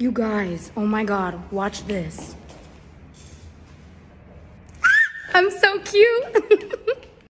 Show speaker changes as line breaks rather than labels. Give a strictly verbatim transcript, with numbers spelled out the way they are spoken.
You guys, oh my God, watch this. I'm so cute.